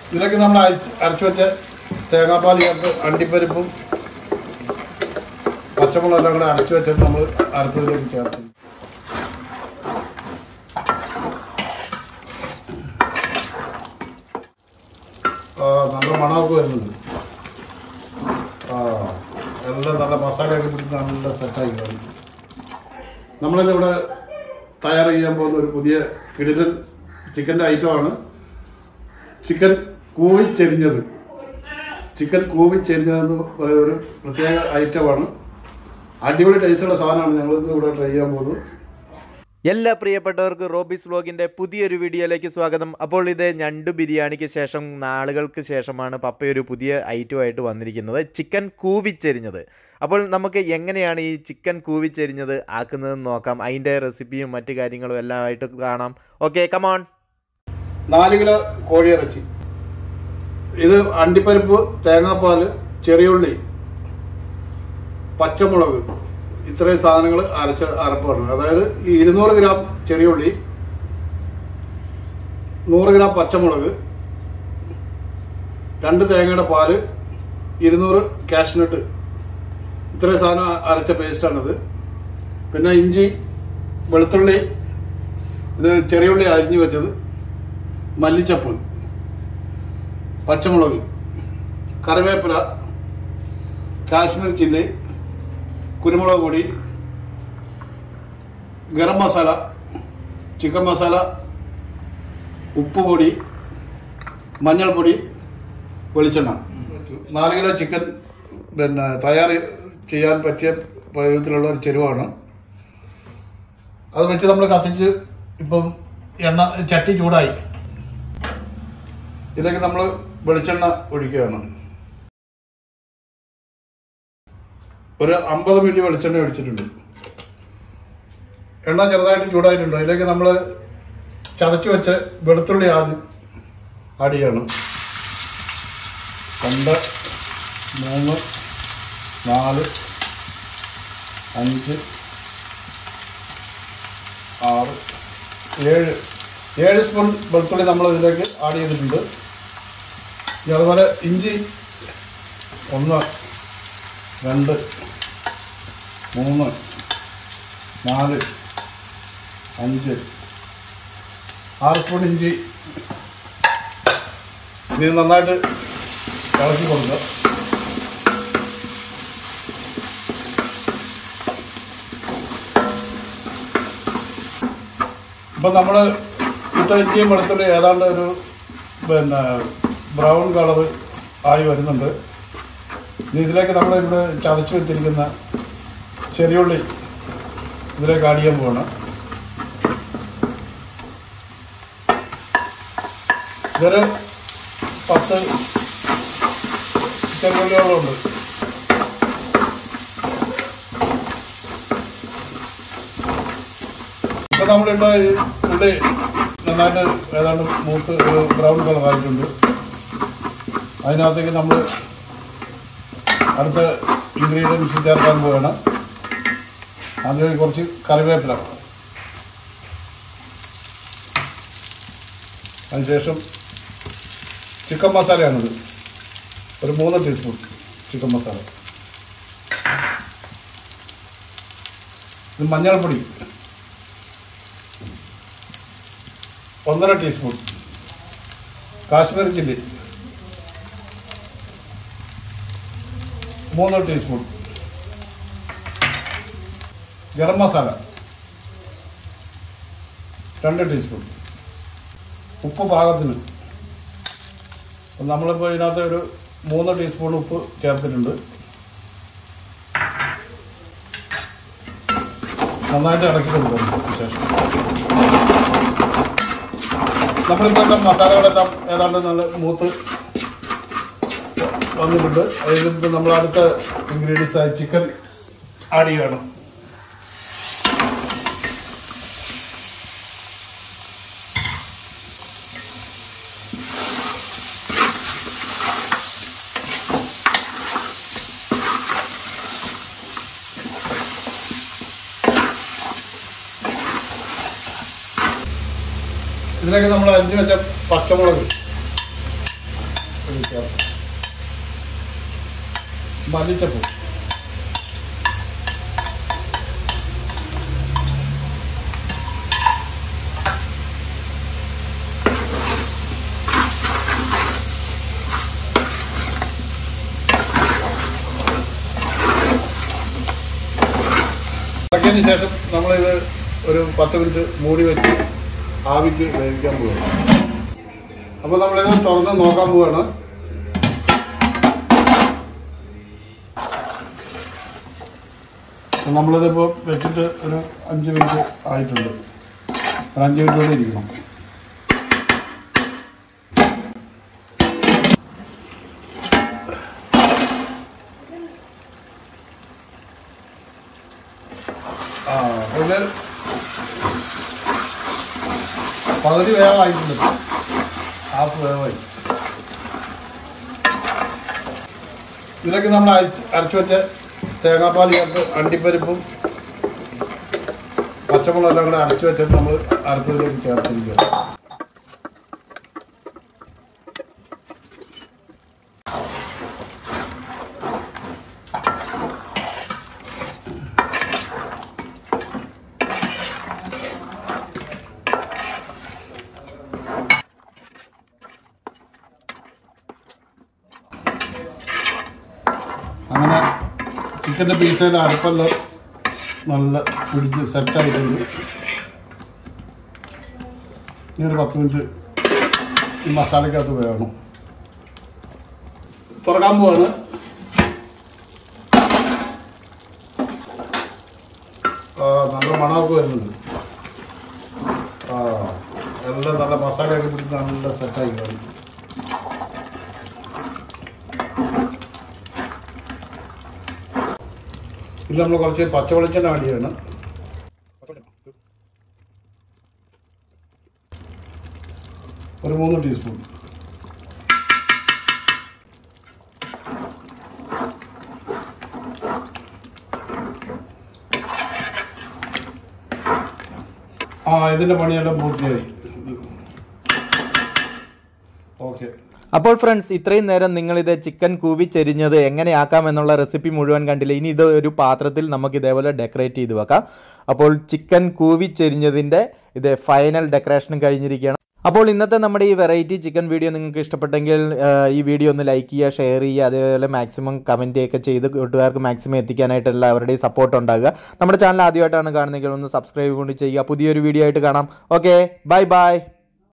ഇതിലേക്ക് നമ്മൾ അരച്ചു വെച്ച തേങ്ങാപ്പാൽ ചേർത്ത് അണ്ടിപ്പരിപ്പും പച്ചമുളകും എല്ലാം കൂടെ അരച്ചു വെച്ചിട്ട് നമ്മൾ അരപ്പതിലേക്ക് ചേർത്ത് നല്ല മണമൊക്കെ വരുന്നുണ്ട്. എല്ലാം നല്ല മസാലയൊക്കെ പിടിച്ച് നല്ല സെറ്റായി കാണും. നമ്മളിതിവിടെ തയ്യാർ ചെയ്യാൻ പോകുന്ന ഒരു പുതിയ കിടിലൻ ചിക്കൻ്റെ ഐറ്റമാണ് ചിക്കൻ കൂവി ചെരിഞ്ഞത്. ചിക്കൻ കൂവി ചെരിഞ്ഞതെന്ന് പറയുന്ന ഒരു പ്രത്യേക ഐറ്റമാണ്. അടിപൊളി ടേസ്റ്റുള്ള സാധനമാണ് ഞങ്ങളിന്ന് ഇവിടെ ട്രൈ ചെയ്യാൻ പോകുന്നത്. എല്ലാ പ്രിയപ്പെട്ടവർക്ക് റോബീസ് വ്ലോഗിൻ്റെ പുതിയൊരു വീഡിയോയിലേക്ക് സ്വാഗതം. അപ്പോൾ ഇത് ഞണ്ട് ബിരിയാണിക്ക് ശേഷം നാളുകൾക്ക് ശേഷമാണ് പപ്പയൊരു പുതിയ ഐറ്റമായിട്ട് വന്നിരിക്കുന്നത്, ചിക്കൻ കൂവിച്ചെരിഞ്ഞത്. അപ്പോൾ നമുക്ക് എങ്ങനെയാണ് ഈ ചിക്കൻ കൂവിച്ചെരിഞ്ഞത് ആക്കുന്നതെന്ന് നോക്കാം. അതിൻ്റെ റെസിപ്പിയും മറ്റു കാര്യങ്ങളും എല്ലാം ആയിട്ട് കാണാം. Okay, come on. 4 കിലോ കോഴിയിറച്ചി, ഇത് അണ്ടിപ്പരിപ്പ്, തേങ്ങാപ്പാൽ, ചെറിയുള്ളി, പച്ചമുളക്, ഇത്രയും സാധനങ്ങൾ അരപ്പാണ്. അതായത് ഈ 200 ഗ്രാം ചെറിയുള്ളി, 100 ഗ്രാം പച്ചമുളക്, 2 തേങ്ങയുടെ പാല്, 200 കാഷ്നട്ട്, ഇത്രയും സാധനം അരച്ച പേസ്റ്റാണിത്. പിന്നെ ഇഞ്ചി, വെളുത്തുള്ളി, ഇത് ചെറിയുള്ളി അരിഞ്ഞു വെച്ചത്, മല്ലിച്ചപ്പ്, പച്ചമുളക്, കറിവേപ്പില, കാശ്മീർ ചില്ലി, കുരുമുളക് പൊടി, ഗരം മസാല, ചിക്കൻ മസാല, ഉപ്പ് പൊടി, മഞ്ഞൾപ്പൊടി, വെളിച്ചെണ്ണ. 4 കിലോ ചിക്കൻ പിന്നെ തയ്യാർ ചെയ്യാൻ പറ്റിയ പരുവത്തിലുള്ള ഒരു ചെരുവാണ്. അത് വെച്ച് നമ്മൾ കത്തിച്ച് ഇപ്പം ചട്ടി ചൂടായി. ഇതിലേക്ക് നമ്മൾ വെളിച്ചെണ്ണ ഒഴിക്കുകയാണ്. ഒരു 50 മില്ലി വെളിച്ചെണ്ണ ഒഴിച്ചിട്ടുണ്ട്. എണ്ണ ചെറുതായിട്ട് ചൂടായിട്ടുണ്ട്. അതിലേക്ക് നമ്മൾ ചതച്ച് വെച്ച് വെളുത്തുള്ളി ആദ്യം ആഡ് ചെയ്യണം. 2, 3, 4, 5, 6, 7 സ്പൂൺ വെളുത്തുള്ളി നമ്മൾ ഇതിലേക്ക് ആഡ് ചെയ്തിട്ടുണ്ട്. ഇനി അതുപോലെ ഇഞ്ചി 1, 2, 3, 4, 5, 6 സ്പൂൺ ഇഞ്ചി. ഇത് നന്നായിട്ട് ഇളക്കി കൊടുക്കുക. ഇപ്പം നമ്മൾ ഇട്ട ഇഞ്ചിയും വെളുത്തുള്ളി ഏതാണ്ട് ഒരു പിന്നെ ബ്രൗൺ കളർ ആയി വരുന്നുണ്ട്. ഇനി ഇതിലേക്ക് നമ്മളിവിടെ ചതച്ച് വെച്ചിരിക്കുന്ന ചെറിയുള്ളി ഇതിലേക്ക് ആഡ് ചെയ്യാൻ പോകണം. ഇതൊരു 10 ചെറിയുള്ളികളുണ്ട്. ഇപ്പം നമ്മളിവിടെ ഉള്ളി നന്നായിട്ട് ഏതാണ്ട് മൂത്ത് ബ്രൗൺ കളറായിട്ടുണ്ട്. അതിനകത്തേക്ക് നമ്മൾ അടുത്ത ഇൻഗ്രീഡിയൻസ് ചേർക്കാൻ പോവുകയാണ്. അതിലേക്ക് കുറച്ച് കറിവേപ്പില, അതിനുശേഷം ചിക്കൻ മസാലയാണിത്, ഒരു 3 ടീസ്പൂൺ ചിക്കൻ മസാല. ഇത് മഞ്ഞൾപ്പൊടി 1.5 teaspoon, Kashmir chilli 3 teaspoon, garam masala 2 teaspoon, ഉപ്പ് പാകത്തിന്. നമ്മളിപ്പോൾ ഇതിനകത്ത് ഒരു 3 ടീസ്പൂൺ ഉപ്പ് ചേർത്തിട്ടുണ്ട്. നന്നായിട്ട് ഇളക്കി കൊടുക്കണം. ശേഷം നമ്മളിപ്പോൾ മസാലകളെല്ലാം ഏതാണ്ട് നല്ല മൂത്ത് വന്നിട്ടുണ്ട്. അതിലിപ്പോൾ നമ്മൾ അടുത്ത ഇൻഗ്രീഡിയൻസ് ആയി ചിക്കൻ ആഡ് ചെയ്യണം. ഇതിലേക്ക് നമ്മൾ അരിഞ്ഞു വെച്ച പച്ചമുളക് ഇത് ചേർക്കാം. മല്ലിച്ചപ്പ്, ഇറക്കിയതിന് ശേഷം നമ്മളിത് ഒരു 10 മിനിറ്റ് മൂടി വെച്ച് ആവിക്ക് വേവിക്കാൻ പോവുകയാണ്. അപ്പോൾ നമ്മളിത് തുറന്ന് നോക്കാൻ പോവുകയാണ്. നമ്മളിതിപ്പോൾ വെച്ചിട്ട് ഒരു 5 മിനിറ്റ് ആയിട്ടുണ്ട്. ഒരു 5 മിനിറ്റ് കൂടെ ഇരിക്കണം. ഇത് പകുതി വേവായിട്ടുണ്ട്, ഹാഫ് വേവായി. ഇതിലേക്ക് നമ്മൾ അരച്ചു വെച്ച തേങ്ങാപ്പാൽ ചേർത്ത് അണ്ടിപ്പരിപ്പും പച്ചമുളകും എല്ലാം കൂടെ അരച്ചു വെച്ചിട്ട് നമ്മൾ അരപ്പതിലേക്ക് ചേർത്തിരിക്കുക. അങ്ങനെ ചിക്കൻ്റെ പീസയിൽ അരപ്പെല്ലാം നല്ല പിടിച്ച് സെറ്റായിട്ടുണ്ട്. ഇനി ഒരു 10 മിനിറ്റ് ഈ മസാലക്കകത്ത് വേണം. തുറക്കാൻ പോവാണ്. നല്ല മണമൊക്കെ വരുന്നുണ്ട്. എല്ലാം നല്ല മസാലയൊക്കെ പിടിച്ച് നല്ല സെറ്റായി കാണും. ഇത് നമ്മൾ കുറച്ച് പച്ചവെളിച്ചെണ്ണ വേണ്ടിയാണ്. ഒരു 3 ടീസ്പൂൺ. ഇതിൻ്റെ പണിയെല്ലാം പൂർത്തിയായി. ഓക്കെ. അപ്പോൾ ഫ്രണ്ട്സ്, ഇത്രയും നേരം നിങ്ങളിത് ചിക്കൻ കൂവി ചെരിഞ്ഞത് എങ്ങനെയാക്കാം എന്നുള്ള റെസിപ്പി മുഴുവൻ കണ്ടില്ല. ഇനി ഇത് ഒരു പാത്രത്തിൽ നമുക്ക് ഇതേപോലെ ഡെക്കറേറ്റ് ചെയ്ത് വെക്കാം. അപ്പോൾ ചിക്കൻ കൂവി ചെരിഞ്ഞതിൻ്റെ ഇത് ഫൈനൽ ഡെക്കറേഷനും കഴിഞ്ഞിരിക്കുകയാണ്. അപ്പോൾ ഇന്നത്തെ നമ്മുടെ ഈ വെറൈറ്റി ചിക്കൻ വീഡിയോ നിങ്ങൾക്ക് ഇഷ്ടപ്പെട്ടെങ്കിൽ ഈ വീഡിയോ ഒന്ന് ലൈക്ക് ചെയ്യുക, ഷെയർ ചെയ്യുക, അതേപോലെ മാക്സിമം കമൻറ്റ് ഒക്കെ ചെയ്ത് കൂട്ടുകാർക്ക് മാക്സിമം എത്തിക്കാനായിട്ട് എല്ലാവരുടെയും സപ്പോർട്ട് ഉണ്ടാകുക. നമ്മുടെ ചാനൽ ആദ്യമായിട്ടാണ് കാണുന്നതെങ്കിൽ ഒന്ന് സബ്സ്ക്രൈബ് കൊണ്ട് ചെയ്യുക. പുതിയൊരു വീഡിയോ ആയിട്ട് കാണാം. Okay, bye by.